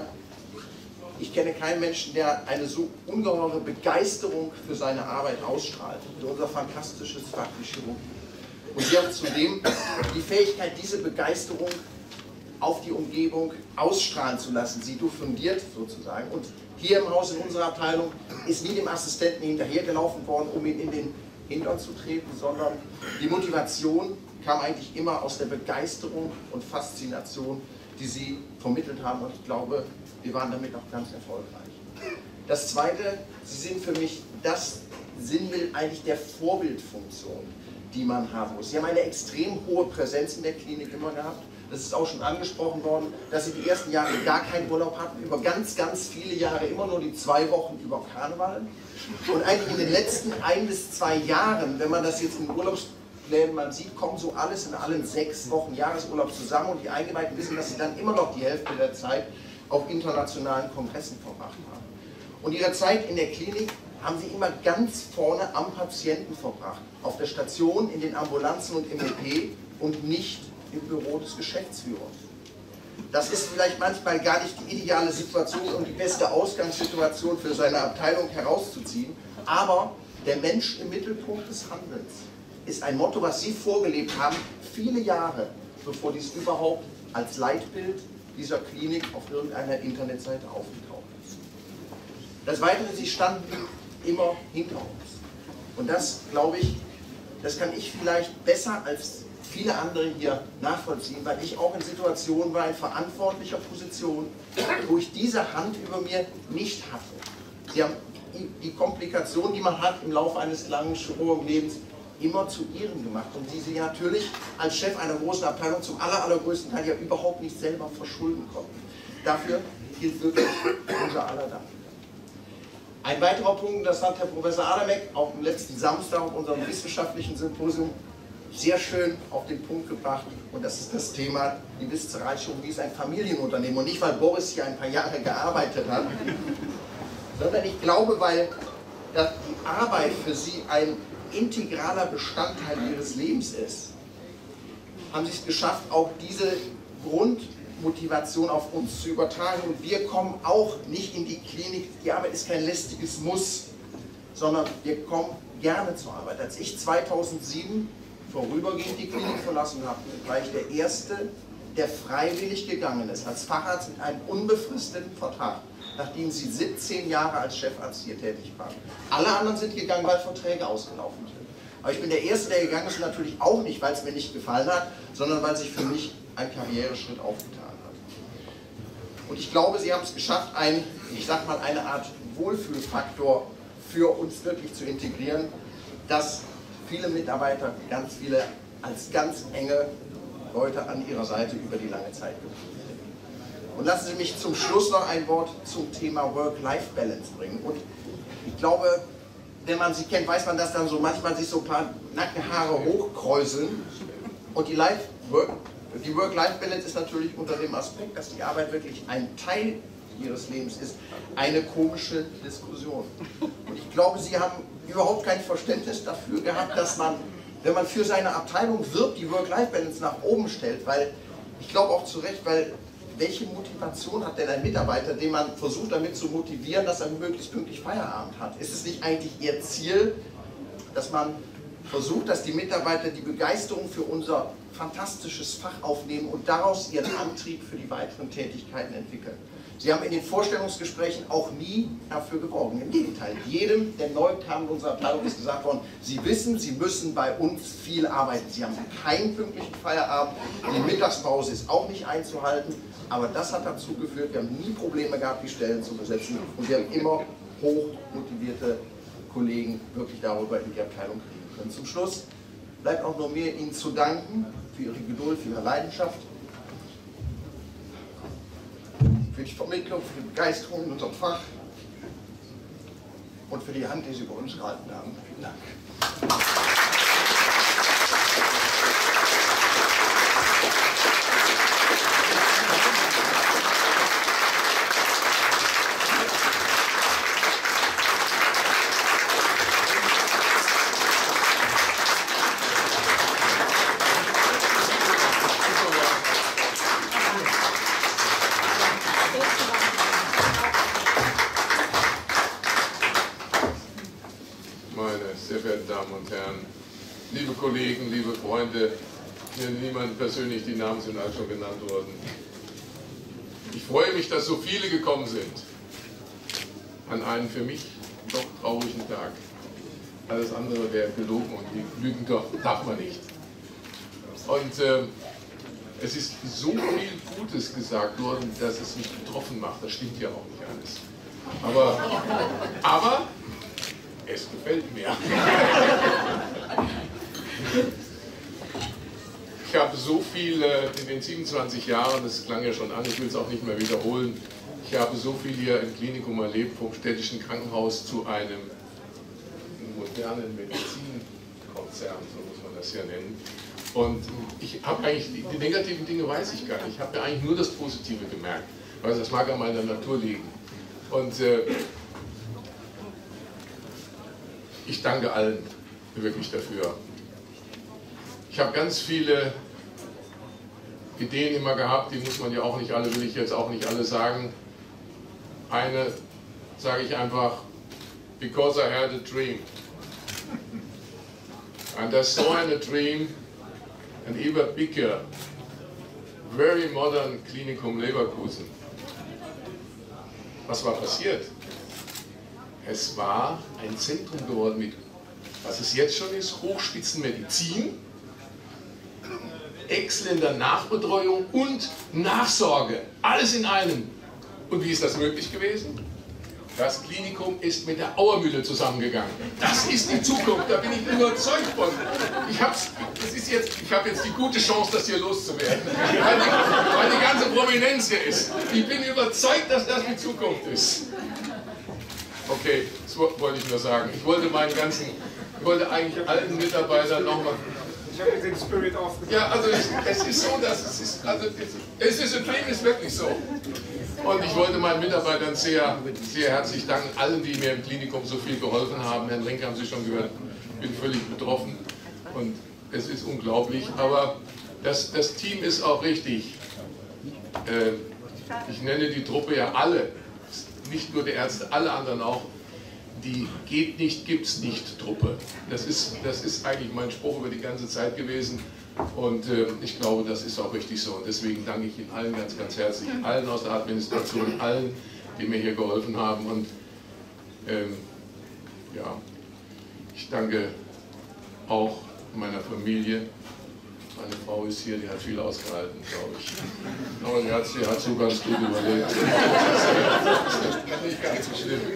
ich kenne keinen Menschen, der eine so ungeheure Begeisterung für seine Arbeit ausstrahlt, für unser fantastisches Fach wie Chirurgie. Und sie haben zudem die Fähigkeit, diese Begeisterung auf die Umgebung ausstrahlen zu lassen, sie diffundiert sozusagen. Und hier im Haus, in unserer Abteilung, ist nie dem Assistenten hinterhergelaufen worden, um ihn in den Hintern zu treten, sondern die Motivation kam eigentlich immer aus der Begeisterung und Faszination, die sie vermittelt haben. Und ich glaube, wir waren damit auch ganz erfolgreich. Das Zweite, sie sind für mich das Sinnbild eigentlich der Vorbildfunktion, die man haben muss. Sie haben eine extrem hohe Präsenz in der Klinik immer gehabt. Das ist auch schon angesprochen worden, dass sie die ersten Jahre gar keinen Urlaub hatten, über ganz, ganz viele Jahre immer nur die zwei Wochen über Karneval. Und eigentlich in den letzten ein bis zwei Jahren, wenn man das jetzt in Urlaubsplänen mal sieht, kommt so alles in allen sechs Wochen Jahresurlaub zusammen und die Eingeweihten wissen, dass sie dann immer noch die Hälfte der Zeit auf internationalen Kongressen verbracht haben. Und ihre Zeit in der Klinik haben sie immer ganz vorne am Patienten verbracht, auf der Station, in den Ambulanzen und im O P und nicht im Büro des Geschäftsführers. Das ist vielleicht manchmal gar nicht die ideale Situation und die beste Ausgangssituation für seine Abteilung herauszuziehen, aber der Mensch im Mittelpunkt des Handelns ist ein Motto, was Sie vorgelebt haben, viele Jahre, bevor dies überhaupt als Leitbild dieser Klinik auf irgendeiner Internetseite aufgetaucht ist. Das Weitere, Sie standen immer hinter uns. Und das, glaube ich, das kann ich vielleicht besser als viele andere hier nachvollziehen, weil ich auch in Situationen war, in verantwortlicher Position, wo ich diese Hand über mir nicht hatte. Sie haben die Komplikation, die man hat im Laufe eines langen Chirurgenlebens, immer zu ihren gemacht und die sie natürlich als Chef einer großen Abteilung zum aller, allergrößten Teil ja überhaupt nicht selber verschulden konnten. Dafür gilt wirklich unser aller Dank. Ein weiterer Punkt, das hat Herr Professor Adamek auch am letzten Samstag auf unserem wissenschaftlichen Symposium sehr schön auf den Punkt gebracht und das ist das Thema, die Viszeralchirurgie ist ein Familienunternehmen und nicht, weil Boris hier ein paar Jahre gearbeitet hat, sondern ich glaube, weil die Arbeit für Sie ein integraler Bestandteil Ihres Lebens ist, haben Sie es geschafft, auch diese Grundmotivation auf uns zu übertragen und wir kommen auch nicht in die Klinik, die Arbeit ist kein lästiges Muss, sondern wir kommen gerne zur Arbeit. Als ich zweitausendsieben vorübergehend die Klinik verlassen habe, war ich der Erste, der freiwillig gegangen ist, als Facharzt mit einem unbefristeten Vertrag, nachdem sie siebzehn Jahre als Chefarzt hier tätig waren. Alle anderen sind gegangen, weil Verträge ausgelaufen sind. Aber ich bin der Erste, der gegangen ist, natürlich auch nicht, weil es mir nicht gefallen hat, sondern weil sich für mich ein Karriereschritt aufgetan hat. Und ich glaube, Sie haben es geschafft, ein, ich sag mal, eine Art Wohlfühlfaktor für uns wirklich zu integrieren, dass viele Mitarbeiter, ganz viele als ganz enge Leute an ihrer Seite über die lange Zeit geblieben sind. Und lassen Sie mich zum Schluss noch ein Wort zum Thema Work-Life-Balance bringen. Und ich glaube, wenn man sie kennt, weiß man, dass dann so manchmal sich so ein paar Nackenhaare hochkräuseln. Und die, Life Work, die Work-Life-Balance ist natürlich unter dem Aspekt, dass die Arbeit wirklich ein Teil ihres Lebens ist, eine komische Diskussion. Und ich glaube, Sie haben überhaupt kein Verständnis dafür gehabt, dass man, wenn man für seine Abteilung wirbt, die Work-Life-Balance nach oben stellt, weil ich glaube auch zu Recht, weil welche Motivation hat denn ein Mitarbeiter, den man versucht damit zu motivieren, dass er möglichst pünktlich Feierabend hat? Ist es nicht eigentlich Ihr Ziel, dass man versucht, dass die Mitarbeiter die Begeisterung für unser fantastisches Fach aufnehmen und daraus ihren Antrieb für die weiteren Tätigkeiten entwickeln? Sie haben in den Vorstellungsgesprächen auch nie dafür geworben. Im Gegenteil, jedem, der neu kam in unserer Abteilung, ist gesagt worden, Sie wissen, Sie müssen bei uns viel arbeiten. Sie haben keinen pünktlichen Feierabend, die Mittagspause ist auch nicht einzuhalten, aber das hat dazu geführt, wir haben nie Probleme gehabt, die Stellen zu besetzen und wir haben immer hoch motivierte Kollegen wirklich darüber in die Abteilung kriegen können. Zum Schluss bleibt auch nur mir, Ihnen zu danken für Ihre Geduld, für Ihre Leidenschaft, für die Vermittlung, für die Begeisterung in unserem Fach und für die Hand, die Sie über uns gehalten haben. Vielen Dank. Liebe Kollegen, liebe Freunde, mir niemand persönlich, die Namen sind alle schon genannt worden. Ich freue mich, dass so viele gekommen sind an einen für mich doch traurigen Tag. Alles andere wäre gelogen und lügen darf man nicht. Und äh, es ist so viel Gutes gesagt worden, dass es mich betroffen macht. Das stimmt ja auch nicht alles. Aber, aber es gefällt mir. Ich habe so viel in den siebenundzwanzig Jahren, das klang ja schon an, ich will es auch nicht mehr wiederholen, ich habe so viel hier im Klinikum erlebt, vom städtischen Krankenhaus zu einem modernen Medizinkonzern, so muss man das ja nennen. Und ich habe eigentlich, die negativen Dinge weiß ich gar nicht, ich habe ja eigentlich nur das Positive gemerkt, weil das mag an meiner Natur liegen. Und äh, ich danke allen wirklich dafür. Ich habe ganz viele Ideen immer gehabt, die muss man ja auch nicht alle, will ich jetzt auch nicht alle sagen. Eine sage ich einfach, because I had a dream. And I saw in a dream an even bigger, very modern Klinikum Leverkusen. Was war passiert? Es war ein Zentrum geworden mit, was es jetzt schon ist, Hochspitzenmedizin, exzellenter Nachbetreuung und Nachsorge. Alles in einem. Und wie ist das möglich gewesen? Das Klinikum ist mit der Auermühle zusammengegangen. Das ist die Zukunft, da bin ich überzeugt von. Ich habe hab jetzt die gute Chance, das hier loszuwerden, weil die, weil die ganze Prominenz hier ist. Ich bin überzeugt, dass das die Zukunft ist. Okay, das wollte ich nur sagen. Ich wollte meinen ganzen, ich wollte eigentlich allen Mitarbeitern nochmal... Ich habe den Spirit aufgefangen. Ja, also es, es ist so, dass es ist, also es ist, ein Dream ist wirklich so. Und ich wollte meinen Mitarbeitern sehr, sehr herzlich danken, allen, die mir im Klinikum so viel geholfen haben. Herrn Renke haben Sie schon gehört, ich bin völlig betroffen und es ist unglaublich. Aber das, das Team ist auch richtig. Äh, ich nenne die Truppe ja alle, nicht nur die Ärzte, alle anderen auch. Die geht nicht, gibt's nicht Truppe. Das ist, das ist eigentlich mein Spruch über die ganze Zeit gewesen und äh, ich glaube, das ist auch richtig so. Und deswegen danke ich Ihnen allen ganz, ganz herzlich, allen aus der Administration, allen, die mir hier geholfen haben. Und ähm, ja, ich danke auch meiner Familie, Meine Frau ist hier, die hat viel ausgehalten, glaube ich. Aber die hat sie hat so ganz gut überlebt. Das ist nicht ganz so schlimm.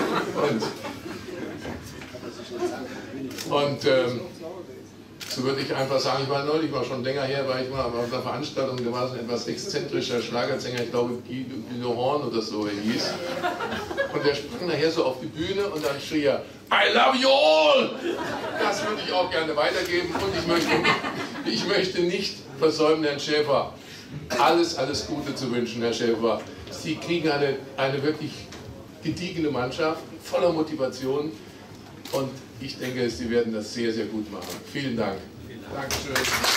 Und, und ähm, so würde ich einfach sagen, ich war neulich, war schon länger her, war ich mal auf einer Veranstaltung, da war so ein etwas exzentrischer Schlagersänger, ich glaube Guido, Guido Horn oder so er hieß. Und der sprang nachher so auf die Bühne und dann schrie er, I love you all! Das würde ich auch gerne weitergeben und ich möchte, ich möchte nicht versäumen, Herrn Schäfer, alles, alles Gute zu wünschen, Herr Schäfer. Sie kriegen eine, eine wirklich gediegene Mannschaft, voller Motivation und ich denke, Sie werden das sehr, sehr gut machen. Vielen Dank. Dankeschön.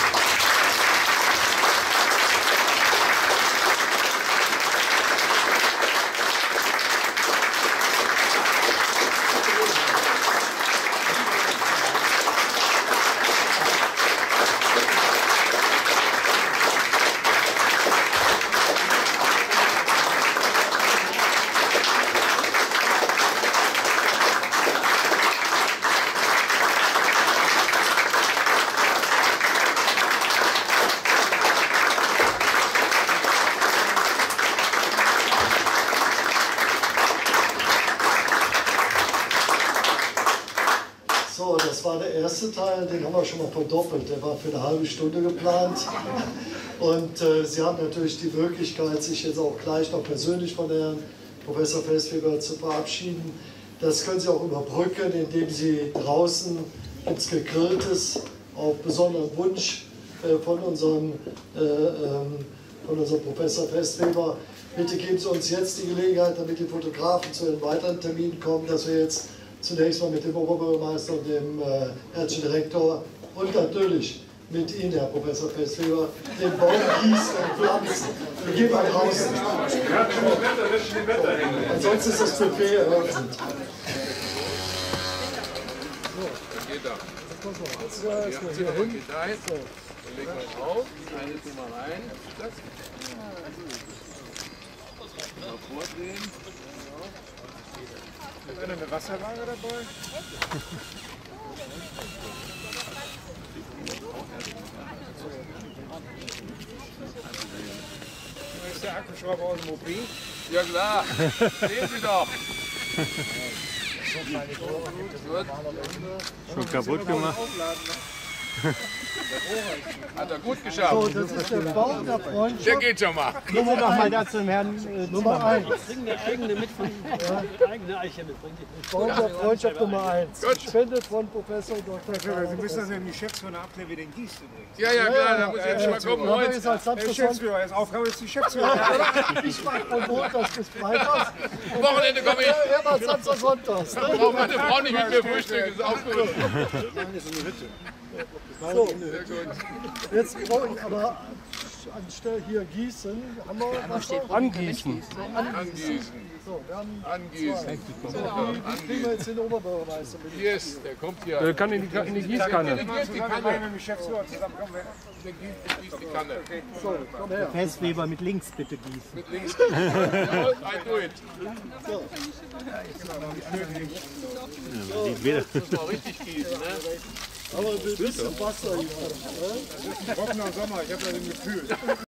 So, das war der erste Teil, den haben wir schon mal verdoppelt. Der war für eine halbe Stunde geplant. Und äh, Sie haben natürlich die Möglichkeit, sich jetzt auch gleich noch persönlich von Herrn Professor Festweber zu verabschieden. Das können Sie auch überbrücken, indem Sie draußen, gibt es Gegrilltes, auf besonderen Wunsch äh, von, unserem, äh, ähm, von unserem Professor Festweber. Bitte geben Sie uns jetzt die Gelegenheit, damit die Fotografen zu den weiteren Terminen kommen, dass wir jetzt zunächst mal mit dem Oberbürgermeister und dem äh, Herzlichen Direktor und natürlich mit Ihnen, Herr Professor Festweber, den Baum gießen und pflanzen. Wir gehen mal draußen. Ansonsten ist das Buffet eröffnet. Geht da. Ja, hier hin. Dann legen wir es auf. Eine tun wir rein. Das. Mal vordrehen. Ist einer eine Wasserwaage dabei? Da ist der Akkuschrauber aus dem O P. Ja klar, sehen Sie doch. Schon kaputt gemacht. Hat er gut geschafft. So, das ist der Baum der Freundschaft. Der geht schon mal. Gehen wir doch mal da zum Herrn äh, Nummer eins. Bring eine eigene mit von ja. eigene Eiche mit. Bring die. Baum der Freundschaft Nummer eins. Spendet von Professor Doktor Sie müssen das dem Geschäftsführer abklären, wie den gießt übrigens. Ja, ja, klar, da muss ich jetzt mal kommen. Heute. Der Geschäftsführer, jetzt Aufgabe ist die Geschäftsführer. Ich mache von Montags bis Freitags. Wochenende komme ich. Er macht Samstag, Sonntags. Braucht meine Frau nicht mit mir frühstücken, ist auch gut. So, jetzt brauche ich aber anstelle hier gießen, haben wir was Angießen. Angießen. So, wir haben Angießen. so, wie, wie kriegen wir jetzt den Oberbürgermeister mit? Yes, der kommt hier. Der kann in die, in die Gießkanne. Der gießt die Kanne. Mit dem Geschäftsführer zusammen kommen wir. Der gießt die Kanne. So, komm her. Festweber mit links bitte gießen. Mit links. Ja, I do it. So. Das muss man richtig gießen, ne? Aber ein bisschen Wasser hier. Trockener Sommer, ich habe das im Gefühl.